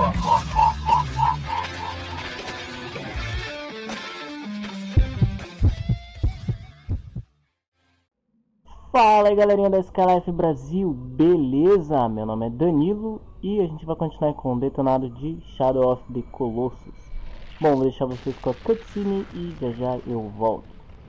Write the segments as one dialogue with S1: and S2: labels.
S1: Fala aí galerinha da SkyLife Brasil, beleza? Meu nome é Danilo e a gente vai continuar com o detonado de Shadow of the Colossus. Bom, vou deixar vocês com a cutscene e já já eu volto.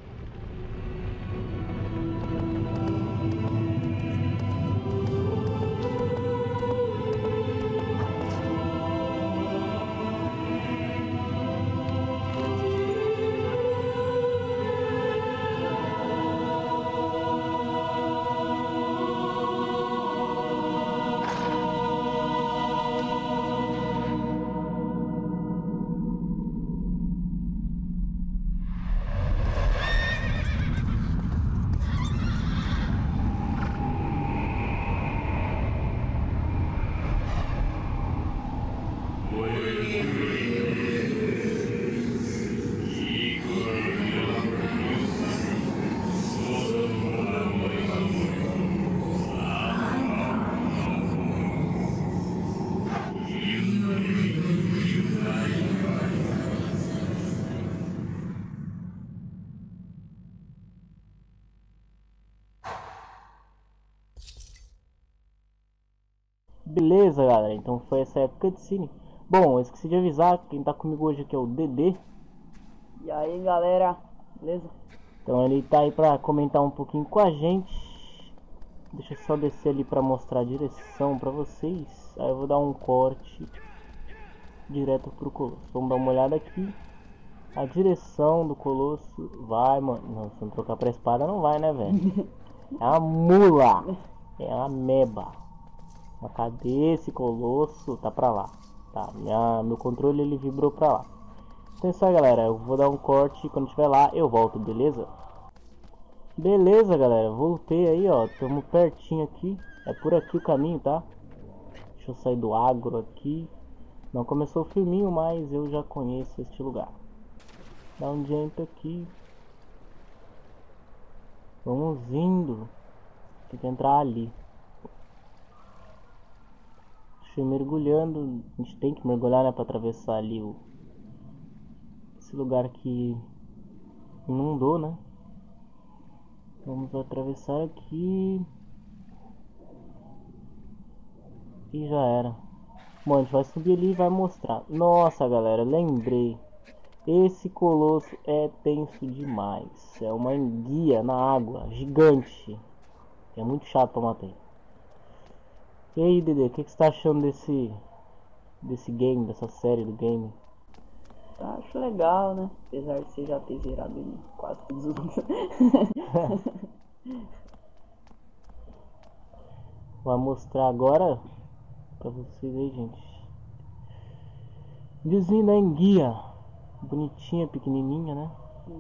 S1: Beleza galera, então foi essa cutscene. Bom, eu esqueci de avisar, quem tá comigo hoje aqui é o Dedê.
S2: E aí galera, beleza?
S1: Então ele tá aí pra comentar um pouquinho com a gente. Deixa eu só descer ali pra mostrar a direção pra vocês. Aí eu vou dar um corte direto pro Colosso. Vamos dar uma olhada aqui. A direção do Colosso vai, mano. Não, se não trocar pra espada não vai, né, velho? É uma mula. É uma meba. Mas cadê esse Colosso? Tá pra lá. Tá, meu controle ele vibrou pra lá. Então é isso aí galera, eu vou dar um corte. Quando estiver lá eu volto, beleza? Beleza galera, voltei aí ó. Tamo pertinho aqui. É por aqui o caminho, tá? Deixa eu sair do agro aqui. Não começou o filminho, mas eu já conheço este lugar. Dá um jump aqui. Vamos indo. Tem que entrar ali. Deixa eu ir mergulhando. A gente tem que mergulhar, né? Pra atravessar ali esse lugar que inundou, né? Vamos atravessar aqui. E já era. Bom, a gente vai subir ali e vai mostrar. Nossa galera, lembrei. Esse Colosso é tenso demais. É uma enguia na água, gigante. É muito chato pra matar. E aí Dedê, o que você tá achando desse game, dessa série do game?
S2: Acho legal, né? Apesar de você já ter zerado ele quase todos os outros.
S1: Vou mostrar agora pra vocês aí, gente. Vizinho da enguia. Bonitinha, pequenininha, né?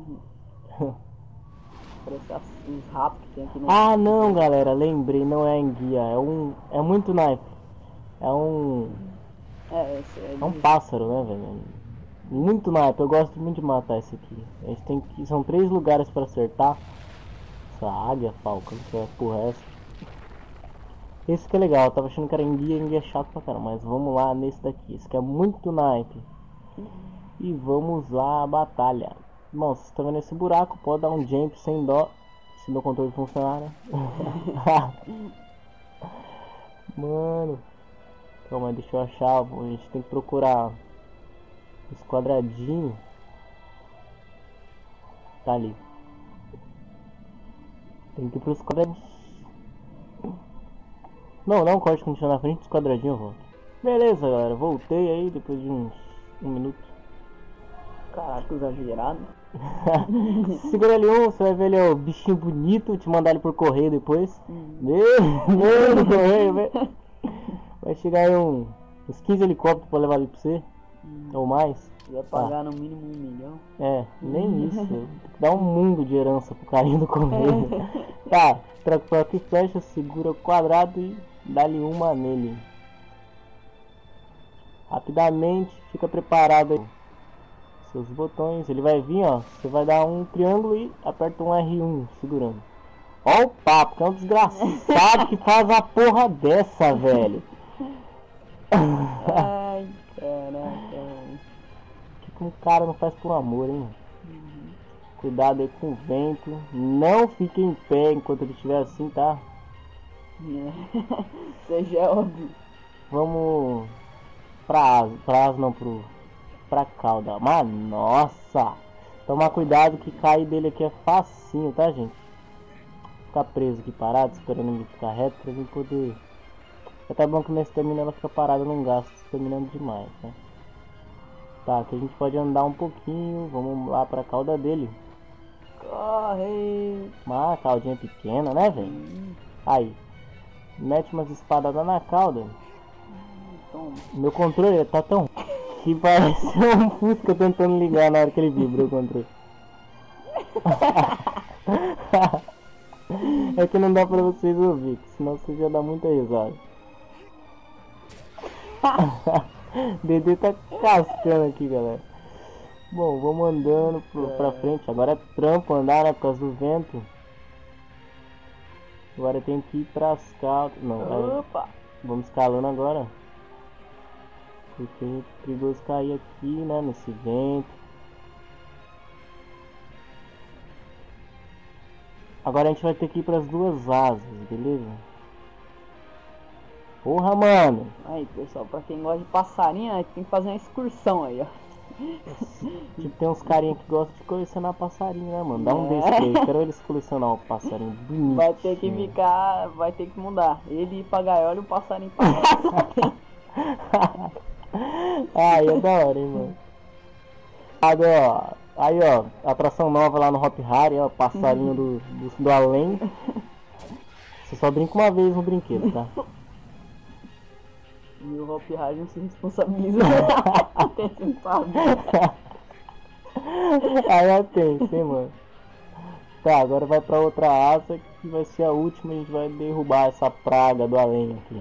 S2: Parece os ratos que tem aqui no...
S1: Ah não galera, lembrei, não é enguia, é muito naipe. É um pássaro, né velho? Muito naipe, eu gosto muito de matar esse aqui. A gente tem que, são 3 lugares pra acertar. Essa águia, falcão, que é porra essa. Esse que é legal, eu tava achando que era enguia é chato pra caramba, mas vamos lá nesse daqui. Esse aqui é muito naipe. E vamos lá a batalha. Bom, vocês estão vendo esse buraco, pode dar um jump sem dó. Se meu controle funcionar, né? Mano. Calma aí, deixa eu achar. A gente tem que procurar esse quadradinho. Tá ali. Tem que ir pros quadradinhos. Não, dá um corte quando estiver na frente dos quadradinhos eu volto. Beleza galera, voltei aí depois de um minuto.
S2: Caraca, exagerado.
S1: Segura ali você vai ver ele, ó, o bichinho bonito, te mandar ele por correio depois. Meu correio, velho. Vai chegar aí uns 15 helicópteros pra levar ali pra você. Ou mais.
S2: Vai pagar no mínimo 1 milhão.
S1: É, nem isso. Tem que dar um mundo de herança pro carinho do correio. Tá, troca por aqui flecha, segura o quadrado e dá-lhe uma nele. Rapidamente, fica preparado aí. Seus botões, ele vai vir, ó. Você vai dar um triângulo e aperta um R1 segurando. Ó o papo, que é um desgraçado que faz a porra dessa, velho.
S2: Ai,
S1: que um cara não faz por amor, hein? Cuidado aí com o vento. Não fique em pé enquanto ele estiver assim, tá?
S2: Seja óbvio.
S1: Vamos pra asa não, pra cauda. Mas nossa! Tomar cuidado que cair dele aqui é facinho, tá, gente? Ficar preso aqui parado, esperando ele ficar reto pra mim poder... É tá bom que minha estamina ela fica parada, não gasta estaminando demais, né? Tá, aqui a gente pode andar um pouquinho. Vamos lá pra cauda dele.
S2: Corre!
S1: Mas a caudinha é pequena, né, velho? Aí. Mete umas espadadas na cauda.
S2: Toma.
S1: Meu controle tá tão... que parece um Fusca tentando ligar na hora que ele vibra o controle. É que não dá pra vocês ouvir, senão vocês já dá muita risada. Dedê tá cascando aqui, galera. Bom, vamos andando pra frente. Agora é trampo andar, né, por causa do vento. Agora tem que ir pras calças. Não,
S2: Opa!
S1: vamos escalando agora. Porque é perigoso cair aqui, né, nesse vento. Agora a gente vai ter que ir pras duas asas, beleza? Porra, mano!
S2: Aí, pessoal, pra quem gosta de passarinho, a gente tem que fazer uma excursão aí, ó.
S1: Tipo, tem uns carinha que gostam de colecionar passarinho, né, mano? Dá um desse pra eles. Quero eles colecionar um passarinho bonito.
S2: Vai ter que ficar, vai ter que mudar. Ele ir pra gaiola e o passarinho pra
S1: Aí é da hora, hein, mano. Aí, ó, atração nova lá no Hop Harry, ó, passarinho do além. Você só brinca uma vez no brinquedo, tá?
S2: E o Hop Harry não se responsabiliza. Tem sentado.
S1: Aí é tenso, hein, mano. Tá, agora vai pra outra asa que vai ser a última. A gente vai derrubar essa praga do além aqui.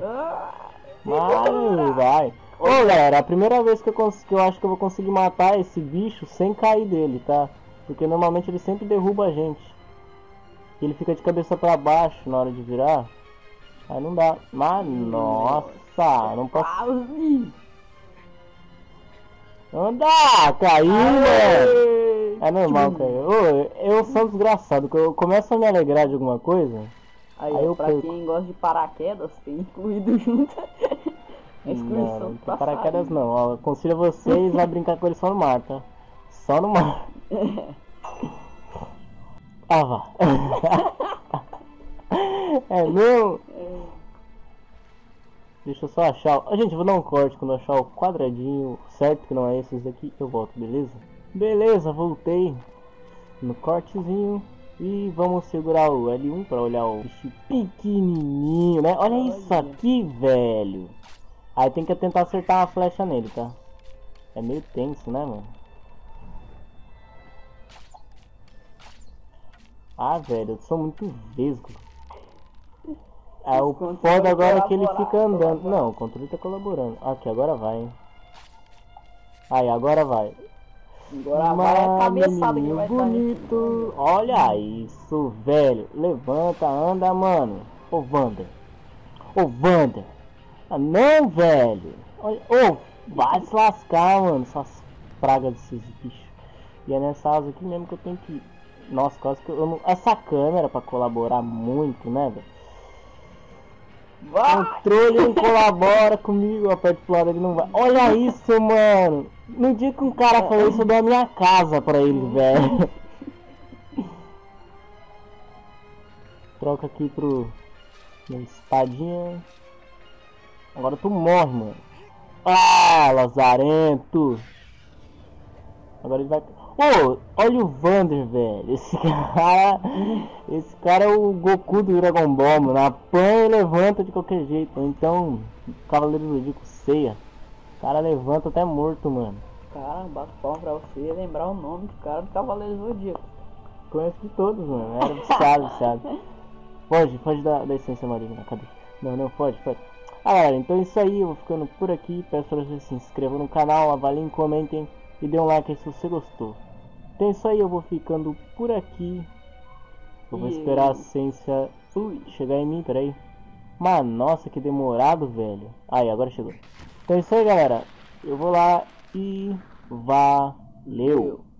S1: Vai. Ô, galera, a primeira vez que eu acho que eu vou conseguir matar esse bicho sem cair dele, tá? Porque normalmente ele sempre derruba a gente. Ele fica de cabeça pra baixo na hora de virar. Aí não dá. Mas, nossa, não posso... Anda, caiu, mano. É normal cair. Ô, eu sou desgraçado. Eu começo a me alegrar de alguma coisa.
S2: Aí eu pra perco. Quem gosta de paraquedas, tem incluído junto.
S1: Não, paraquedas não. Ó, aconselho vocês a brincar com ele só no mar, tá? Só no mar. Ah, vá. É meu. Deixa eu só achar. Gente, eu vou dar um corte quando eu achar o quadradinho certo, que não é esses daqui, eu volto, beleza? Beleza, voltei no cortezinho. E vamos segurar o L1 para olhar o bicho pequenininho, né? Olha isso aqui, velho. Aí tem que tentar acertar uma flecha nele, tá? É meio tenso, né, mano? Ah, velho, eu sou muito vesgo. É, o foda agora é que ele fica andando. Não, o controle tá colaborando. Aqui, agora vai, hein? Aí, agora vai.
S2: Agora vai a cabeçada que vai
S1: bonito. Olha isso, velho. Levanta, anda, mano. Ô, Wander. Ô, Wander. Ah, não, velho. Ô, vai se lascar, mano. Essas pragas desses bichos. E é nessa asa aqui mesmo que eu tenho que ir. Nossa, quase que eu não... Essa câmera pra colaborar muito, né, velho? O controle não colabora comigo, eu aperto pro lado, ele não vai. Olha isso, mano. No dia que um cara falou isso, eu dou a minha casa pra ele, velho. Troca aqui pro... minha espadinha. Agora tu morre, mano. Ah, lazarento. Agora ele vai... Ô, olha o Wander, velho. Esse cara é o Goku do Dragon Ball, mano. Apanha e levanta de qualquer jeito. Então, Cavaleiro Zodíaco ceia. O cara levanta até morto, mano.
S2: Cara, bato palma pra você lembrar o nome do cara do Cavaleiro Zodíaco.
S1: Conheço de todos, mano. Era viciado. Foge da essência maligna. Cadê? Não, foge. Ah, galera, então é isso aí. Eu vou ficando por aqui. Peço pra vocês se inscrevam no canal, avaliem, comentem. E dê um like aí se você gostou. Então é isso aí, eu vou ficando por aqui. Eu vou esperar a essência chegar em mim, peraí. Mas nossa, que demorado, velho. Aí, agora chegou. Então é isso aí, galera. Eu vou lá e valeu. Leu.